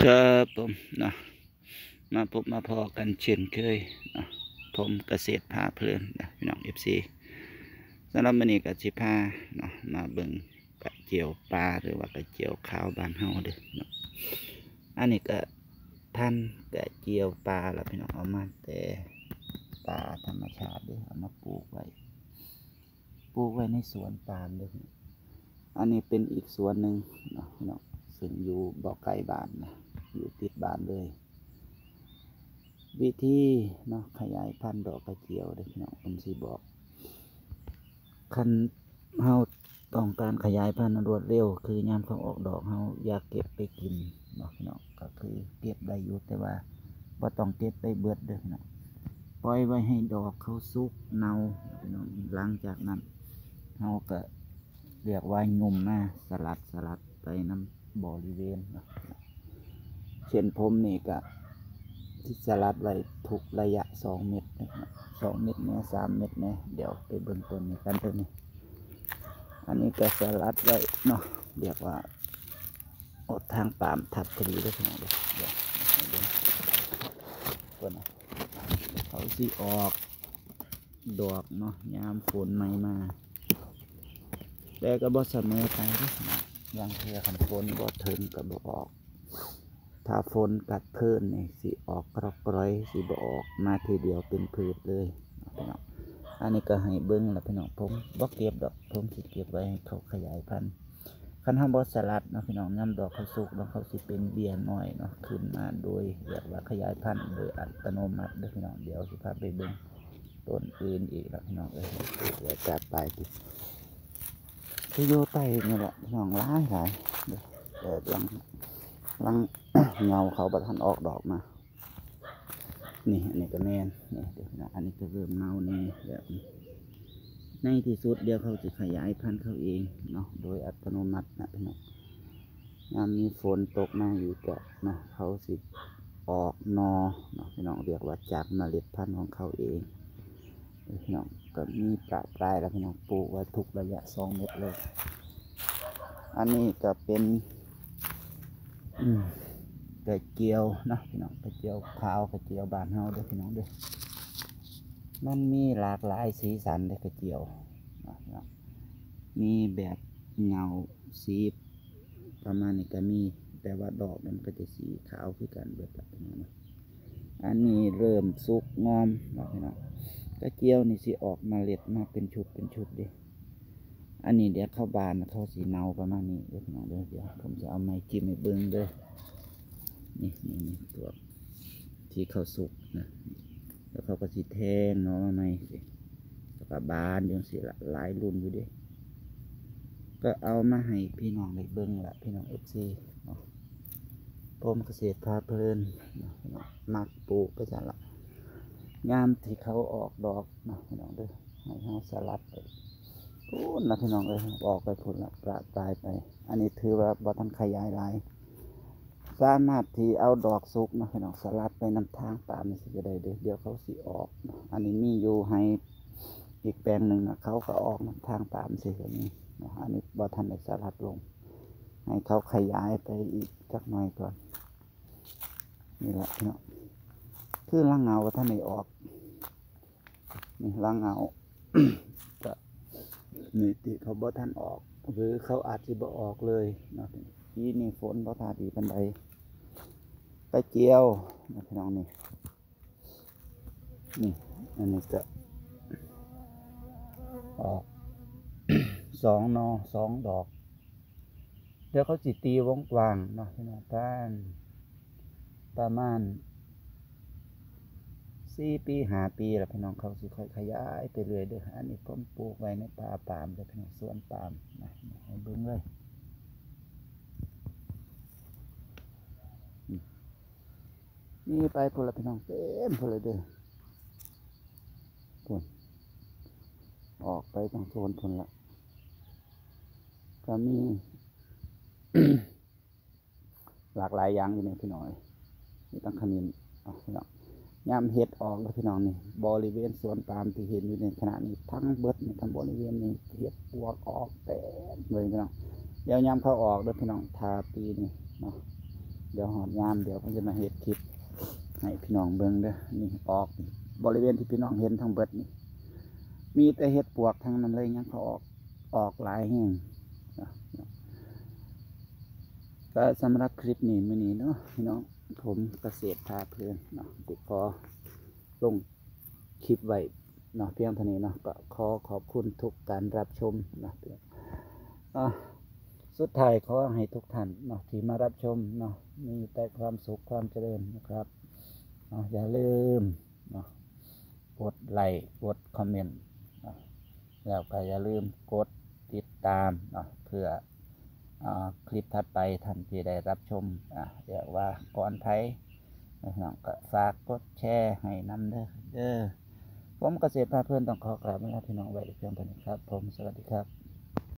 ครับผมเนาะมาพบมาพอกันเช่นเคยเนาะผมเกษตรพาเพลินนะพี่น้องFCสำหรับวันนี้กสิพาเนาะมาเบิ่งกระเจียวปลาหรือว่ากระเจียวขาวบ้านเฮาเด้อเนาะอันนี้ก็ท่านกระเจียวปลาแล้วพี่น้องเอามาแต่ปลาธรรมชาติเด้อเอามาปลูกไว้ในสวนปาล์มเด้ออันนี้เป็นอีกสวนหนึ่งเนาะพี่น้องซึ่งอยู่บ่อไก่บ้านนะอยู่ติดบ้านเลยวิธีเนาะขยายพันธุ์ดอกกระเจียวเด็กเนาะผมสิบอกคันเฮาต้องการขยายพันธุ์รวดเร็วคือยามเขาออกดอกเฮาอยากเก็บไปกินเนาะพี่น้องก็คือเก็บได้อยู่แต่ว่าบ่ต้องเก็บไปเบิดเด้อพี่น้องปล่อยไว้ให้ดอกเขาสุกเนาพี่น้องหลังจากนั้นเฮาก็เรียกว่างุ่มมาสลัดไปน้ำบริเวณเนาะเช่นผมนี่ก็ที่สลัดไว้ทุกระยะ2 เมตรนะครับ2 เมตรเนี่ย3 เมตรเนี่ยเดี๋ยวไปเบิ่งต้นนี้กันตัวนี้อันนี้ก็สลัดไว้เนาะเรียกว่าอดทางปามทับพอดีด้วยนะเดี๋ยวตัวนะเขาสิออกดอกเนาะยามฝนใหม่มาแต่ก็บ่เสมอไปด้วยนะอย่างเทื่อคันฝนบ่ถึงก็บ่ออกถ้าฝนกัดเพิ่นนี่สิออกกร้อยสิบ่ออกมาทีเดียวเป็นพืชเลยพี่น้องอันนี้ก็ให้เบิ้งแล้วพี่น้องผมบ่เก็บดอกผมสิเก็บไว้ให้เขาขยายพันธุ์คันทำบ่สลัดนะพี่น้องน้ำดอกเขาสุกแล้วเขาสิเป็นเบี้ยน้อยเนาะขึ้นมาโดยเรียกว่าขยายพันธุ์โดยอัตโนมัติเด้อพี่น้องเดี๋ยวสิพาไปเบิ้งต้นอื่นอีกแล้วพี่น้องเดี๋ยวจัดไปที่อยู่ใต้นี่แหละพี่น้องหลายแต่ลังเงาเขาประทันออกดอกมานี่อันนี้ก็แม่นนี่เดี๋ยวนะอันนี้ก็เริ่มเน่านี่แบบในที่สุดเดี๋ยวเขาจะขยายพันธุ์เขาเองเนาะโดยอัตโนมัตินะพี่น้องยามมีฝนตกมาอยู่ก็เนาะเขาสิออกนอเนาะพี่น้องเรียกว่าจากเมล็ดพันธุ์ของเขาเองพี่น้องก็มีประปรายแล้วพี่น้องปลูกไว้ทุกระยะ2 เมตรเลยอันนี้ก็เป็นกระเจียวนะพี่น้องกระเจียวขาวกระเจียวบานเฮาเด้อพี่น้องเด้อมันมีหลากหลายสีสันเด้อกระเจียวนะมีแบบเงาสีประมาณนี้ก็มีแต่ว่าดอกมันก็จะสีขาวคือกันเบิดแบบนี้นะอันนี้เริ่มสุกงอมนะพี่น้องกระเจียวนี่สิออกมาเล็ดมาเป็นชุดดิอันนี้เดี๋ยวเข้าบานเข้าสีเนาประมาณนี้เด้อพี่น้องเด้อเดี๋ยวผมจะเอาไม้จิ้มให้เบิ้งเด้อนี่ตัวที่เขาสุกนะแล้วเขาก็สีแทงเนาะมาไม่สิแล้วก็บานอย่างสิละหลายรุ่นอยู่ดิก็เอามาให้พี่น้องได้เบิ้งละพี่น้องFCเนาะผมเกษตรพาเพลินมักปลูกก็จะละงามที่เขาออกดอกนะพี่น้องเด้อให้เขาสลัดไปพูดนะพี่น้องเลยออกไปผลละประปลายไปอันนี้ถือว่าบ่ทันขยายลายสามารถที่เอาดอกสุกนะพี่น้องสลัดไปนำทางตามนี่สิจะได้เดี๋ยวเขาสิออกอันนี้มีอยู่ให้อีกแปลงหนึ่งนะเขาก็ออกนำทางตามสิแบบนี้อันนี้บ่ทันได้สลัดลงให้เขาขยายไปอีกสักหน่อยก่อนนี่แหละพี่น้องคือร่างเงาท่านไม่ออกนี่ร่างเงา ก็นี่ที่เขาบ่ท่านออกหรือเขาอาจจะบ่ออกเลยนะที่นี่ฝนบ่ทาดีปันใดไปเจียวนะพี่น้องนี่อันนี้ก็ออก 2 นอ 2 ดอกเดี๋ยวเขาจิตีวงกว้างเนาะพี่น้องประมาณ4 ปี5 ปีแล้วพี่น้องเขาสิค่อยขยายไปเรื่อยเด้ออันนี้ผมปลูกไว้ในป่าปาล์มเลยพี่น้องสวนปาล์มนะให้เบิ่งเลยนี่ไปพลพี่น้องเต็มพลเด้อพุ่นออกไปทางโซนพุ่นละก็มี หลากหลายอย่างอยู่ในพี่น้องนี่ตั้งขมิ้นพี่น้องยามเห็ดออกแล้วพี่น้องนี่บริเวณสวนปาล์มที่เห็นอยู่ในขณะนี้ทั้งเบิดนี่ทั้งบริเวณนี้เห็ดปวกออกเต็มเลยพี่น้องเดี๋ยวยามเขาออกแล้วพี่น้องทาปีนี่เนาะเดี๋ยวหอดยามเดี๋ยวผมจะมาเฮ็ดคลิปให้พี่น้องเบิ่งเด้อนี่ออกบริเวณที่พี่น้องเห็นทั้งเบิดนี่มีแต่เห็ดปวกทั้งนั้นเลยยังเขาออกหลายแห่งก็สำหรับคลิปนี้มื้อนี้เนาะพี่น้องผมเกษตรพาเพลินเนาะติดขอลงคลิปไว้เนาะเพียงเท่านี้เนาะก็ขอขอบคุณทุกการรับชมเนาะสุดท้ายขอให้ทุกท่านเนาะที่มารับชมเนาะมีแต่ความสุขความเจริญนะครับเนาะอย่าลืมเนาะกดไลค์กดคอมเมนต์เนาะแล้วก็อย่าลืมกดติดตามเนาะเพื่อคลิปถัดไปท่านที่ได้รับชมเรียกว่าก่อนไทยนะครับก็ฝากกดแชร์ให้นำเด้อผมเกษตรพาเพื่อนต้องขอกราบพี่น้องไว้เพียงเท่านี้ครับผมสวัสดีครับ